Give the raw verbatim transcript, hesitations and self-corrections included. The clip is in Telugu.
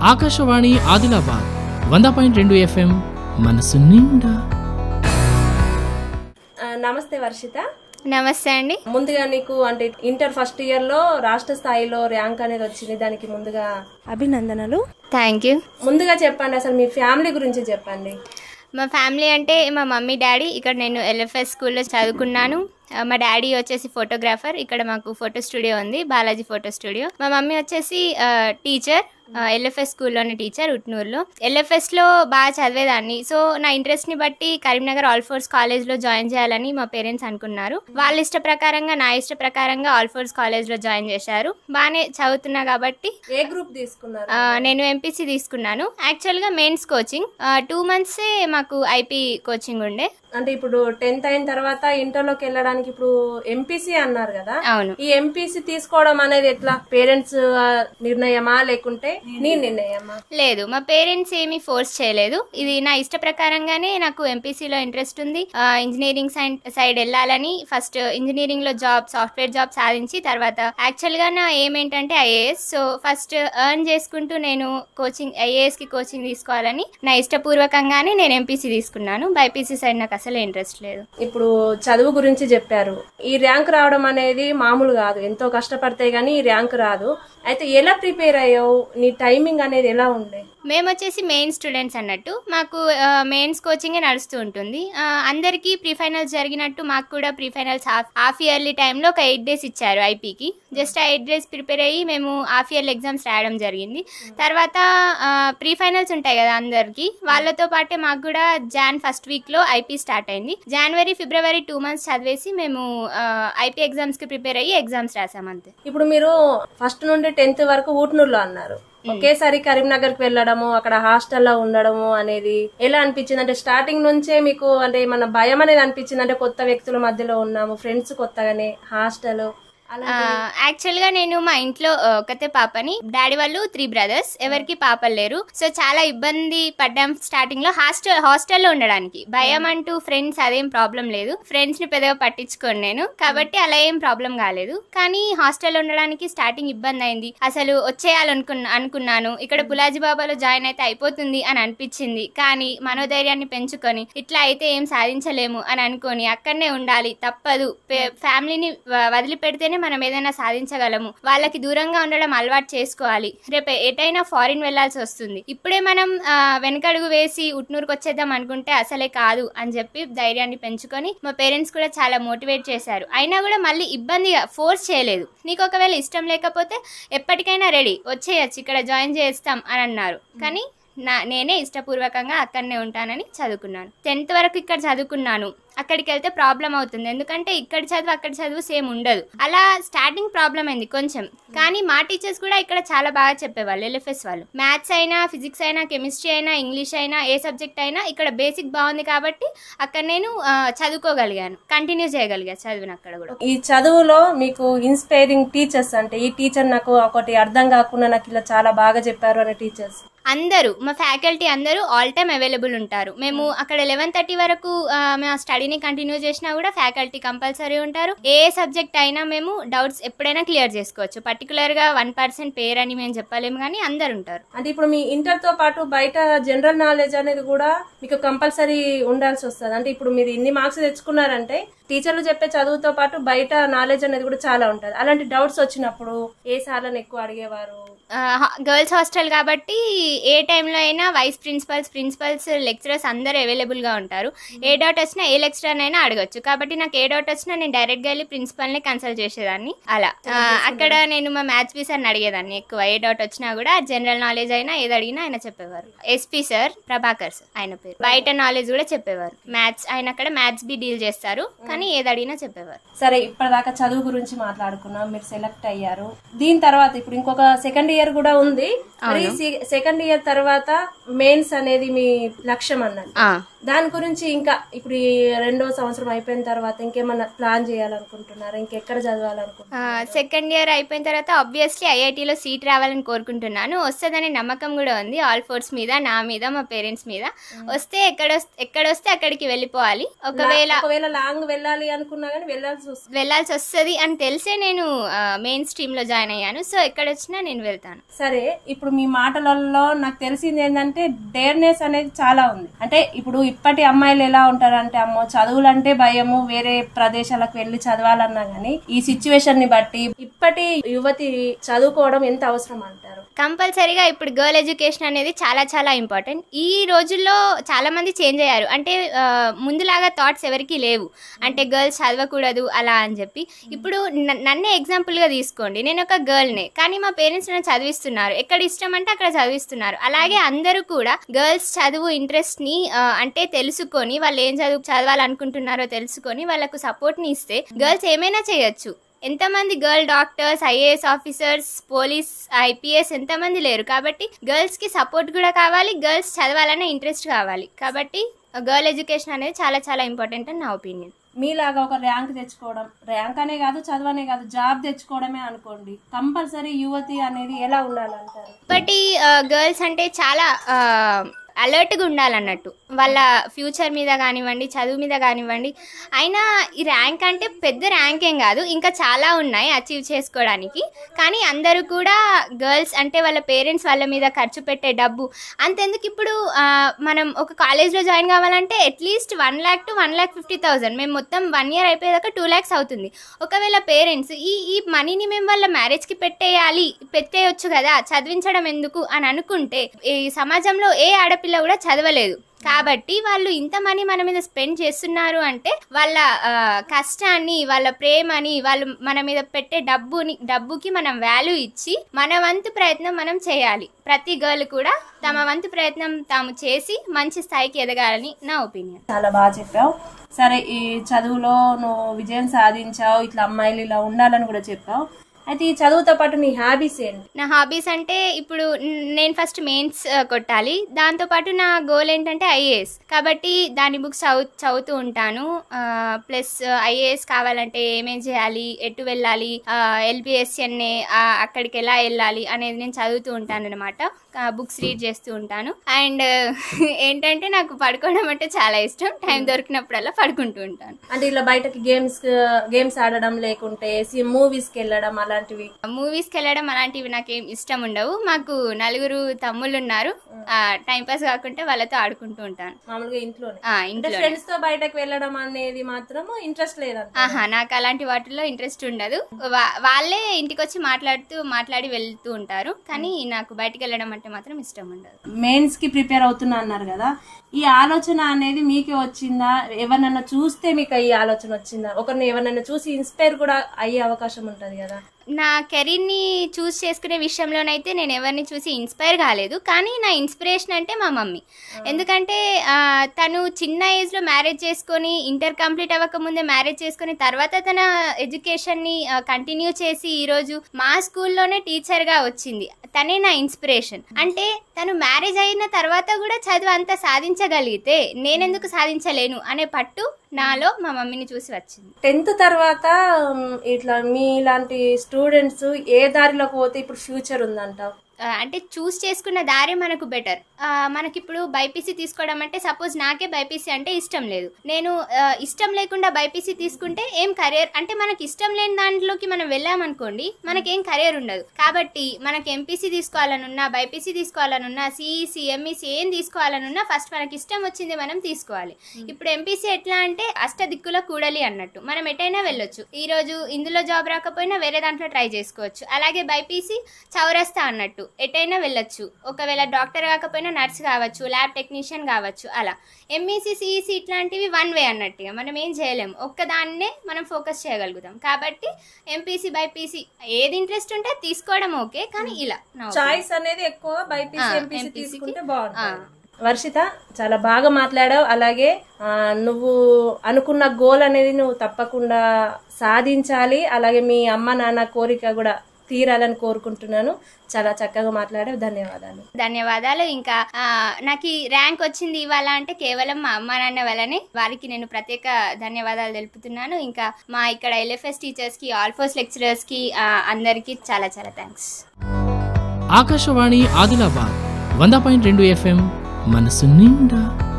ఆకాశవాణి ఆదిలాబాద్ వంద పాయింట్ రెండు ఎఫ్ఎం మనసు నిండా. నమస్తే వర్షిత. నమస్తే అండి. ముందుగా నీకు అంటే ఇంటర్ ఫస్ట్ ఇయర్ లో రాష్ట్ర స్థాయిలో ర్యాంక్ అనేది వచ్చింది, దానికి ముందుగా అభినందనలు. Thank you. ముందుగా చెప్పండి, అసలు మీ ఫ్యామిలీ గురించి చెప్పండి. మా ఫ్యామిలీ అంటే మా మమ్మీ డాడీ, ఇక్కడ నేను ఎల్ఎఫ్ఎస్ స్కూల్లో చదువుకున్నాను. మా డాడీ వచ్చేసి ఫోటోగ్రాఫర్, ఇక్కడ మాకు ఫోటో స్టూడియో ఉంది, బాలాజీ ఫోటో స్టూడియో. మా మమ్మీ వచ్చేసి టీచర్, ఎల్ఎఫ్ఎస్ స్కూల్లోని టీచర్ ఉట్నూరులో. ఎల్ఎఫ్ఎస్లో బాగా చదివేదాన్ని, సో నా ఇంట్రెస్ట్ని బట్టి కరీంనగర్ ఆల్ఫోర్స్ కాలేజ్లో జాయిన్ చేయాలని మా పేరెంట్స్ అనుకున్నారు. వాళ్ళ ఇష్ట ప్రకారంగా నా ఇష్ట ప్రకారంగా ఆల్ఫోర్స్ కాలేజ్లో జాయిన్ చేశారు. బాగానే చదువుతున్నా కాబట్టి. ఏ గ్రూప్ తీసుకున్నారు? నేను ఎంపీసీ తీసుకున్నాను. యాక్చువల్గా మెయిన్స్ కోచింగ్ టూ మంత్సే మాకు ఐపీ కోచింగ్ ఉండే. అంటే ఇప్పుడు టెన్త్ అయిన తర్వాత ఇంటర్లోకి వెళ్ళడానికి ఇప్పుడు ఎంపీసీ అన్నారు కదా. అవును. ఈ ఎంపీసీ తీసుకోవడం అనేది ఎట్లా, పేరెంట్స్ నిర్ణయమా లేకుంటే నీ నిర్ణయమా? లేదు, మా పేరెంట్స్ ఏమీ ఫోర్స్ చేయలేదు. ఇది నా ఇష్ట ప్రకారంగానే నాకు ఎంపీసీలో ఇంట్రెస్ట్ ఉంది. ఇంజనీరింగ్ సైడ్ వెళ్ళాలని, ఫస్ట్ ఇంజనీరింగ్ లో జాబ్, సాఫ్ట్వేర్ జాబ్ సాధించి తర్వాత యాక్చువల్ గా నా ఏం ఏంటంటే ఐఏఎస్. సో ఫస్ట్ ఎర్న్ చేసుకుంటూ నేను కోచింగ్ ఐఏఎస్ కి కోచింగ్ తీసుకోవాలని నా ఇష్టపూర్వకంగానే నేను ఎంపీసీ తీసుకున్నాను. బైపీసీ సైడ్ నాకు అసలు ఇంట్రెస్ట్ లేదు. ఇప్పుడు చదువు గురించి చెప్పారు. ఈ ర్యాంక్ రావడం అనేది మామూలు కాదు, ఎంతో కష్టపడితే గానీ ఈ ర్యాంక్ రాదు. అయితే ఎలా ప్రిపేర్ అయ్యావు? నీ టైమింగ్ అనేది ఎలా ఉండే? మేము వచ్చేసి మెయిన్ స్టూడెంట్స్ అన్నట్టు మాకు మెయిన్స్ కోచింగే నడుస్తూ ఉంటుంది. అందరికీ ప్రీ ఫైనల్స్ జరిగినట్టు మాకు కూడా pre finals half half yearly టైంలో ఒక ఎయిట్ డేస్ ఇచ్చారు ఐపీకి. జస్ట్ ఆ ఎయిట్ డేస్ ప్రిపేర్ అయ్యి మేము హాఫ్ ఇయర్లీ ఎగ్జామ్స్ రాయడం జరిగింది. తర్వాత ప్రీ ఫైనల్స్ ఉంటాయి కదా అందరికి, వాళ్ళతో పాటే మాకు కూడా జాన్ ఫస్ట్ వీక్ లో ఐపీ స్టార్ట్ అయింది. జనవరి ఫిబ్రవరి టూ మంత్స్ చదివేసి మేము ఐపీ ఎగ్జామ్స్ కి ప్రిపేర్ అయ్యి ఎగ్జామ్స్ రాసాం అంతే. ఇప్పుడు మీరు ఫస్ట్ నుండి టెన్త్ వరకు ఊట్నూరులో అన్నారు, ఒకేసారి కరీంనగర్ కి వెళ్ళడము, అక్కడ హాస్టల్లో ఉండడము అనేది ఎలా అనిపించింది? అంటే స్టార్టింగ్ నుంచే మీకు అంటే మన భయం అనేది అనిపించింది? అంటే కొత్త వ్యక్తుల మధ్యలో ఉన్నాము, ఫ్రెండ్స్ కొత్తగానే, హాస్టల్. యాక్చువల్ గా నేను మా ఇంట్లో ఒకతే పాపని, డాడీ వాళ్ళు త్రీ బ్రదర్స్, ఎవరికి పాపలు లేరు. సో చాలా ఇబ్బంది పడ్డాం స్టార్టింగ్ లో హాస్టల్ హాస్టల్లో ఉండడానికి. భయం అంటూ ఫ్రెండ్స్ అదేం ప్రాబ్లం లేదు, ఫ్రెండ్స్ ని పెద్దగా పట్టించుకోను నేను, కాబట్టి అలా ఏం ప్రాబ్లం కాలేదు. కానీ హాస్టల్లో ఉండడానికి స్టార్టింగ్ ఇబ్బంది అయింది. అసలు వచ్చేయాలనుకున్నా అనుకున్నాను ఇక్కడ బులాజీ బాబాలో జాయిన్ అయితే అయిపోతుంది అని అనిపించింది. కానీ మనోధైర్యాన్ని పెంచుకొని ఇట్లా అయితే ఏం సాధించలేము అని అనుకొని అక్కడనే ఉండాలి, తప్పదు, ఫ్యామిలీని వదిలిపెడితేనే మనం ఏదైనా సాధించగలము, వాళ్ళకి దూరంగా ఉండడం అలవాటు చేసుకోవాలి, రేపు ఎటైనా ఫారిన్ వెళ్లాల్సి వస్తుంది, ఇప్పుడే మనం వెనకడుగు వేసి ఉట్నూరుకు వచ్చేద్దాం అనుకుంటే అసలే కాదు అని చెప్పి ధైర్యాన్ని పెంచుకొని మా పేరెంట్స్ కూడా చాలా మోటివేట్ చేశారు. అయినా కూడా మళ్ళీ ఇబ్బందిగా ఫోర్స్ చేయలేదు. నీకు ఒకవేళ ఇష్టం లేకపోతే ఎప్పటికైనా రెడీ వచ్చేయచ్చు, ఇక్కడ జాయిన్ చేస్తాం అని అన్నారు. కానీ నా నేనే ఇష్టపూర్వకంగా అక్కడనే ఉంటానని చదువుకున్నాను. టెన్త్ వరకు ఇక్కడ చదువుకున్నాను. అక్కడికి వెళ్తే ప్రాబ్లం అవుతుంది, ఎందుకంటే ఇక్కడ చదువు అక్కడ చదువు సేమ్ ఉండదు. అలా స్టార్టింగ్ ప్రాబ్లం అయింది కొంచెం. కానీ మా టీచర్స్ కూడా ఇక్కడ చాలా బాగా చెప్పేవాళ్ళు, ఎల్ఎఫ్ఎస్ వాళ్ళు. మ్యాథ్స్ అయినా, ఫిజిక్స్ అయినా, కెమిస్ట్రీ అయినా, ఇంగ్లీష్ అయినా, ఏ సబ్జెక్ట్ అయినా ఇక్కడ బేసిక్ బాగుంది కాబట్టి అక్కడ నేను చదువుకోగలిగాను, కంటిన్యూ చేయగలిగా చదువును అక్కడ కూడా. ఈ చదువులో మీకు ఇన్స్పైరింగ్ టీచర్స్ అంటే, ఈ టీచర్ నాకు ఒకటి అర్థం కాకుండా నాకు ఇలా చాలా బాగా చెప్పారు అనే టీచర్స్? అందరూ మా ఫ్యాకల్టీ అందరూ ఆల్ టైమ్ అవైలబుల్ ఉంటారు. మేము అక్కడ లెవెన్ థర్టీ వరకు మేము స్టడీని కంటిన్యూ చేసినా కూడా ఫ్యాకల్టీ కంపల్సరీ ఉంటారు. ఏ సబ్జెక్ట్ అయినా మేము డౌట్స్ ఎప్పుడైనా క్లియర్ చేసుకోవచ్చు. పర్టికులర్ గా వన్ పర్సెంట్ పేరు అని మేము చెప్పలేము, కానీ అందరు ఉంటారు. అంటే ఇప్పుడు మీ ఇంటర్ తో పాటు బయట జనరల్ నాలెడ్జ్ అనేది కూడా మీకు కంపల్సరీ ఉండాల్సి వస్తుంది. అంటే ఇప్పుడు మీరు ఇన్ని మార్క్స్ తెచ్చుకున్నారంటే టీచర్లు చెప్పే చదువుతో పాటు బయట నాలెడ్జ్ అనేది కూడా చాలా ఉంటుంది. అలాంటి డౌట్స్ వచ్చినప్పుడు ఏ సార్లను ఎక్కువ అడిగేవారు? గర్ల్స్ హాస్టల్ కాబట్టి ఏ టైంలో అయినా వైస్ ప్రిన్సిపల్స్, ప్రిన్సిపల్స్, లెక్చరర్స్ అందరూ అవైలబుల్ గా ఉంటారు. ఏ డౌట్ వచ్చినా ఏ లెక్చరర్ అయినా అడగచ్చు. కాబట్టి నాకు ఏ డౌట్ వచ్చినా నేను డైరెక్ట్ గా వెళ్ళి ప్రిన్సిపల్ ని కన్సల్ట్ చేసేదాన్ని. అలా అక్కడ నేను మా మ్యాథ్స్ బి సార్ని అడిగేదాన్ని ఎక్కువ. ఏ డౌట్ వచ్చినా కూడా జనరల్ నాలెడ్జ్ అయినా ఏది అడిగినా ఆయన చెప్పేవారు. ఎస్పీ సార్, ప్రభాకర్ సార్ ఆయన పేరు. బయట నాలెడ్జ్ కూడా చెప్పేవారు. మ్యాథ్స్ ఆయన అక్కడ మ్యాథ్స్ బి డీల్ చేస్తారు, కానీ ఏది అడిగినా చెప్పేవారు. సరే, ఇప్పటిదాకా చదువు గురించి మాట్లాడుకున్నాం, మీరు సెలెక్ట్ అయ్యారు. దీని తర్వాత ఇప్పుడు ఇంకొక సెకండ్ ఇయర్ కూడా ఉంది. సెకండ్ ఇయర్ తర్వాత మెయిన్స్ అనేది మీ లక్ష్యం అన్నది. దాని గురించి ఇంకా ఇప్పుడు ఈ రెండో సంవత్సరం అయిపోయిన తర్వాత ఇంకేమన్నా ప్లాన్ చేయాలనుకుంటున్నారా? ఇంకెక్కడ చదవాలనుకుంటున్నారు? సెకండ్ ఇయర్ అయిపోయిన తర్వాత ఆబ్వియస్లీ ఐఐటీలో సీట్ రావాలని కోరుకుంటున్నాను. వస్తుందనే నమ్మకం కూడా ఉంది ఆల్ ఫోర్స్ మీద, నా మీద, మా పేరెంట్స్ మీద. వస్తే ఎక్కడ ఎక్కడొస్తే అక్కడికి వెళ్ళిపోవాలి. ఒకవేళ ఒకవేళ లాంగ్ వెళ్ళాలి అనుకున్నా కానీ వెళ్ళాల్సి వస్తుంది వెళ్ళాల్సి వస్తుంది అని తెలిసే నేను మెయిన్ స్ట్రీమ్ లో జాయిన్ అయ్యాను. సో ఎక్కడ వచ్చినా నేను వెళ్తాను. సరే, ఇప్పుడు మీ మాటలలో నాకు తెలిసింది ఏంటంటే డేర్నెస్ అనేది చాలా ఉంది. అంటే ఇప్పుడు ఇప్పటి అమ్మాయిలు ఎలా ఉంటారంటే, అమ్మో చదువులంటే భయము, వేరే ప్రదేశాలకు వెళ్లి చదవాలన్నా గానీ ఈ సిచ్యువేషన్ ని బట్టి ఇప్పటి యువతి చదువుకోవడం ఎంత అవసరం అంటారు? కంపల్సరీగా ఇప్పుడు గర్ల్ ఎడ్యుకేషన్ అనేది చాలా చాలా ఇంపార్టెంట్. ఈ రోజుల్లో చాలా మంది చేంజ్ అయ్యారు. అంటే ముందులాగా థాట్స్ ఎవరికి లేవు, అంటే గర్ల్స్ చదవకూడదు అలా అని చెప్పి. ఇప్పుడు నన్నే ఎగ్జాంపుల్ గా తీసుకోండి, నేను ఒక గర్ల్నే, కానీ మా పేరెంట్స్ నన్ను చదివిస్తున్నారు. ఎక్కడ ఇష్టం అంటే అక్కడ చదివిస్తున్నారు. అలాగే అందరూ కూడా గర్ల్స్ చదువు ఇంట్రెస్ట్ ని అంటే తెలుసుకొని, వాళ్ళు ఏం చదువు చదవాలనుకుంటున్నారో తెలుసుకొని వాళ్ళకు సపోర్ట్ ని ఇస్తే గర్ల్స్ ఏమైనా చేయొచ్చు. ఎంతమంది girl doctors, IAS officers, police, IPS ఎంతమంది లేరు. కాబట్టి గర్ల్స్ కి సపోర్ట్ కూడా కావాలి, గర్ల్స్ చదవాలనే ఇంట్రెస్ట్ కావాలి. కాబట్టి గర్ల్ ఎడ్యుకేషన్ అనేది చాలా చాలా ఇంపార్టెంట్ అని నా ఒపీనియన్. మీలాగా ఒక ర్యాంక్ తెచ్చుకోవడం, ర్యాంక్ అనే కాదు చదవనే కాదు జాబ్ తెచ్చుకోవడమే అనుకోండి, కంపల్సరీ యువతి అనేది ఎలా ఉండాలంటారు? ఇప్పటి గర్ల్స్ అంటే చాలా అలర్ట్గా ఉండాలన్నట్టు, వాళ్ళ ఫ్యూచర్ మీద కానివ్వండి, చదువు మీద కానివ్వండి. అయినా ఈ ర్యాంక్ అంటే పెద్ద ర్యాంక్ ఏం కాదు, ఇంకా చాలా ఉన్నాయి అచీవ్ చేసుకోవడానికి. కానీ అందరూ కూడా గర్ల్స్ అంటే వాళ్ళ పేరెంట్స్ వాళ్ళ మీద ఖర్చు పెట్టే డబ్బు అంతెందుకు. ఇప్పుడు మనం ఒక కాలేజ్లో జాయిన్ కావాలంటే at least one lakh to one lakh fifty thousand మేము మొత్తం వన్ ఇయర్ అయిపోయేదాకా టూ ల్యాక్స్ అవుతుంది. ఒకవేళ పేరెంట్స్ ఈ ఈ మనీని మేము వాళ్ళ మ్యారేజ్కి పెట్టేయాలి, పెట్టేయొచ్చు కదా, చదివించడం ఎందుకు అని అనుకుంటే ఈ సమాజంలో ఏ ఆడ పిల్ల కూడా చదవలేదు. కాబట్టి వాళ్ళు ఇంత మనీ మన మీద స్పెండ్ చేస్తున్నారు అంటే వాళ్ళ కష్టాన్ని, వాళ్ళ ప్రేమని, వాళ్ళు మన మీద పెట్టే డబ్బుని డబ్బుకి మనం వాల్యూ ఇచ్చి మన వంతు ప్రయత్నం మనం చేయాలి. ప్రతి గర్ల్ కూడా తమ వంతు ప్రయత్నం తాము చేసి మంచి స్థాయికి ఎదగాలని నా ఒపీనియన్. చాలా బాగా చెప్పావు. సరే, ఈ చదువులో నువ్వు విజయం సాధించావు, ఇట్లా అమ్మాయిలు ఇలా ఉండాలని కూడా చెప్పావు. అయితే ఈ చదువుతో పాటు నీ హాబీస్ ఏంటి? నా హాబీస్ అంటే ఇప్పుడు నేను ఫస్ట్ మెయిన్స్ కొట్టాలి, దాంతోపాటు నా గోల్ ఏంటంటే ఐఏఎస్. కాబట్టి దాని బుక్స్ చదువు చదువుతూ ఉంటాను. ప్లస్ ఐఏఎస్ కావాలంటే ఏమేం చేయాలి, ఎటు వెళ్ళాలి, ఎల్బిఎస్ఎన్ఏ అక్కడికి ఎలా వెళ్ళాలి అనేది నేను చదువుతూ ఉంటాను అనమాట. బుక్స్ రీడ్ చేస్తూ ఉంటాను. అండ్ ఏంటంటే నాకు పడుకోవడం అంటే చాలా ఇష్టం. టైం దొరికినప్పుడల్లా పడుకుంటూ ఉంటాను. అంటే ఇలా బయటకి గేమ్స్ గేమ్స్ ఆడడం, లేకుంటే మూవీస్కి వెళ్ళడం, అలాంటివి మూవీస్కి వెళ్ళడం అలాంటివి నాకేం ఇష్టం ఉండవు. మాకు నలుగురు తమ్ముళ్ళు ఉన్నారు, టైం పాస్ కాకుంటే వాళ్ళతో ఆడుకుంటూ ఉంటాను. మామూలుగా ఇంట్లోనే ఇంట్లో ఫ్రెండ్స్ తో బయటకు వెళ్ళడం అనేది మాత్రం ఇంట్రెస్ట్ లేదు. ఆహా, నాకు అలాంటి వాటిల్లో ఇంట్రెస్ట్ ఉండదు. వాళ్ళే ఇంటికి వచ్చి మాట్లాడుతూ మాట్లాడి వెళ్తూ ఉంటారు, కానీ నాకు బయటకు వెళ్ళడం అంటే మాత్రం ఇష్టం ఉండదు. మెయిన్స్ కి ప్రిపేర్ అవుతున్నా అన్నారు కదా, ఈ ఆలోచన అనేది మీకే వచ్చిందా? ఎవరినన్నా చూస్తే మీకు ఈ ఆలోచన వచ్చిందా? ఒకరిని ఎవరినైనా చూసి ఇన్స్పైర్ కూడా అయ్యే అవకాశం ఉంటది కదా. నా కెరీర్ని చూస్ చేసుకునే విషయంలోనైతే నేను ఎవరిని చూసి ఇన్స్పైర్ కాలేదు. కానీ నా ఇన్స్పిరేషన్ అంటే మా మమ్మీ. ఎందుకంటే తను చిన్న ఏజ్లో మ్యారేజ్ చేసుకొని, ఇంటర్ కంప్లీట్ అవ్వకముందే మ్యారేజ్ చేసుకొని, తర్వాత తన ఎడ్యుకేషన్ని కంటిన్యూ చేసి ఈరోజు మా స్కూల్లోనే టీచర్గా వచ్చింది. తనే నా ఇన్స్పిరేషన్. అంటే తను మ్యారేజ్ అయిన తర్వాత కూడా చదువు అంతా సాధించగలిగితే నేనెందుకు సాధించలేను అనే పట్టు నాలో మా మమ్మీని చూసి వచ్చింది. టెన్త్ తర్వాత ఇట్లా మీలాంటి స్టూడెంట్స్ ఏ దారిలోకి పోతే ఇప్పుడు ఫ్యూచర్ ఉందంటావు? అంటే చూస్ చేసుకున్న దారి మనకు బెటర్. మనకి ఇప్పుడు బైపీసీ తీసుకోవడం అంటే, సపోజ్ నాకే బైపీసీ అంటే ఇష్టం లేదు, నేను ఇష్టం లేకుండా బైపీసీ తీసుకుంటే ఏం కెరియర్ అంటే, మనకి ఇష్టం లేని దాంట్లోకి మనం వెళ్ళామనుకోండి మనకేం కెరియర్ ఉండదు. కాబట్టి మనకి ఎంపీసీ తీసుకోవాలనున్నా, బైపీసీ తీసుకోవాలనున్నా, సిఈసీ, ఎంఈసీ ఏం తీసుకోవాలనున్నా ఫస్ట్ మనకి ఇష్టం వచ్చింది మనం తీసుకోవాలి. ఇప్పుడు ఎంపీసీ ఎట్లా అంటే అష్ట దిక్కుల కూడలి అన్నట్టు, మనం ఎటైనా వెళ్ళొచ్చు. ఈ రోజు ఇందులో జాబ్ రాకపోయినా వేరే దాంట్లో ట్రై చేసుకోవచ్చు. అలాగే బైపీసీ చౌరస్తా అన్నట్టు, ఎటైనా వెళ్ళొచ్చు. ఒకవేళ డాక్టర్ కాకపోయినా నర్స్ కావచ్చు, ల్యాబ్ టెక్నీషియన్ కావచ్చు. అలా ఎంఈసీ, సిఈసీ ఇట్లాంటివి వన్ వే అన్నట్టుగా, మనం ఏం చేయలేము, ఒక్కదాన్నే మనం ఫోకస్ చేయగలుగుతాం. కాబట్టి ఎంపీసీ, బైపీసీ ఏది ఇంట్రెస్ట్ ఉంటే తీసుకోవడం ఓకే, కానీ ఇలా చాయిస్ అనేది ఎక్కువ బైపీసీ, ఎంపీసీ తీసుకుంటే బాగుంటుంది. వర్షిత, చాలా బాగా మాట్లాడావు. అలాగే నువ్వు అనుకున్న గోల్ అనేది నువ్వు తప్పకుండా సాధించాలి. అలాగే మీ అమ్మ నాన్న కోరిక కూడా తీరాలని కోరుకుంటున్నాను. చాలా చక్కగా మాట్లాడే ధన్యవాదాలు. ధన్యవాదాలు. ఇంకా నాకు ఈ ర్యాంక్ వచ్చింది ఇవాళ అంటే కేవలం మా అమ్మ నాన్న వల్లనే. వారికి నేను ప్రత్యేక ధన్యవాదాలు తెలుపుతున్నాను. ఇంకా మా ఇక్కడ ఎల్ఎఫ్ఎస్ టీచర్స్ కి, ఆల్ఫోస్ లెక్చరర్స్ కి అందరికి చాలా చాలా థ్యాంక్స్. ఆకాశవాణి ఆదిలాబాద్ వంద పాయింట్ రెండు ఎఫ్ఎం మనసు నిండా.